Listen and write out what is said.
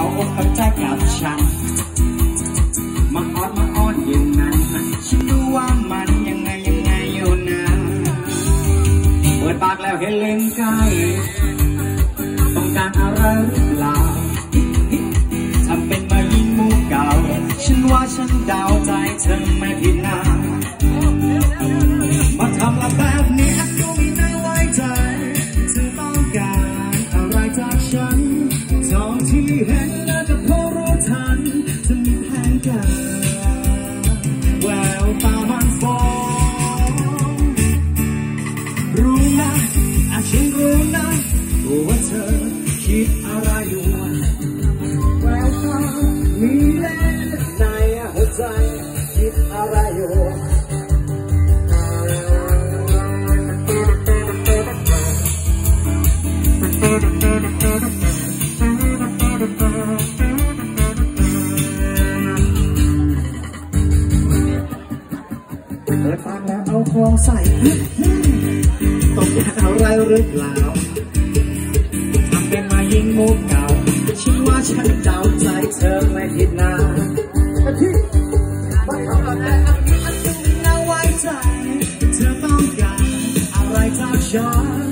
เอาอกเอาใจกับฉันมาอ้อนอย่างนั้นฉันรู้ว่ามันยังไงอยู่นะเปิดปากแล้วเห็นเล่นใกล้ต้องการอะไรหรือเปล่าทำเป็นมายิงมุกเก่าฉันว่าฉันเดาใจเธอไม่ผิดนะมาทำละแบบนี้ก็ไม่น่าไว้ใจเธอต้องการอะไรจากฉันตอนที่เห็นแล้วจะพอรู้ทันจะมีแผนการแววตามันฟ้องรู้นะฉันรู้นะว่าเธอคิดอะไรอยู่แววตามีเล่นในหัวใจคิดอะไรอยู่เปิดฟังแล้วเอาคลองใส่ต้องการอะไรหรือเปล่าทำเป็นมายิงมุกเก่าฉันว่าฉันเดาใจเธอไม่ผิดนะที่มาทำอะไรอันนี้น่าไว้ใจเธอต้องการอะไรจากฉัน